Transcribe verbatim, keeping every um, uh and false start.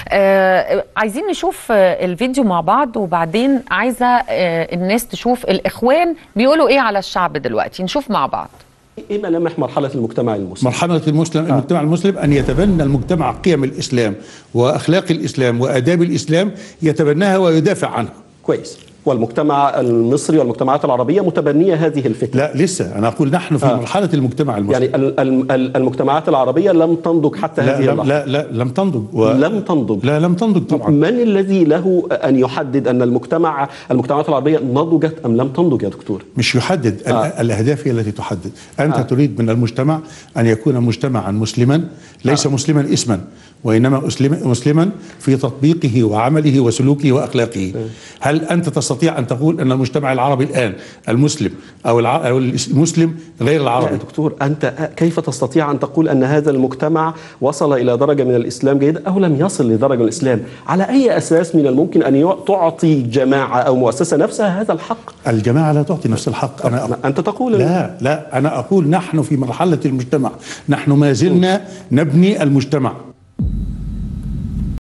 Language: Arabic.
آه عايزين نشوف آه الفيديو مع بعض، وبعدين عايزة آه الناس تشوف الإخوان بيقولوا إيه على الشعب دلوقتي. نشوف مع بعض. ايه ملامح مرحله المجتمع المسلم؟ مرحله المسلم آه. المجتمع المسلم ان يتبنى المجتمع قيم الاسلام واخلاق الاسلام واداب الاسلام، يتبناها ويدافع عنها. كويس. والمجتمع المصري والمجتمعات العربيه متبنيه هذه الفكره؟ لا لسه، انا اقول نحن في آه. مرحله المجتمع المسلم. يعني المجتمعات العربيه لم تنضج حتى لا هذه لا اللحظه؟ لا لا لم تنضج و... لم تنضج لا لم تنضج طبعا. من الذي له ان يحدد ان المجتمع المجتمعات العربيه نضجت ام لم تنضج يا دكتور؟ مش يحدد، آه. الاهداف هي التي تحدد. انت آه. تريد من المجتمع ان يكون مجتمعا مسلما، ليس آه. مسلما اسما، وانما مسلما في تطبيقه وعمله وسلوكه واخلاقه. آه. هل انت تستطيع ان تقول ان المجتمع العربي الان المسلم او الع... او المسلم غير العربي؟ يا دكتور، انت كيف تستطيع ان تقول ان هذا المجتمع وصل الى درجه من الاسلام جيده او لم يصل لدرجه من الاسلام؟ على اي اساس من الممكن ان تعطي جماعه او مؤسسه نفسها هذا الحق؟ الجماعه لا تعطي نفس الحق. أنا أقول انت تقول لا لا انا اقول نحن في مرحله المجتمع، نحن ما زلنا نبني المجتمع.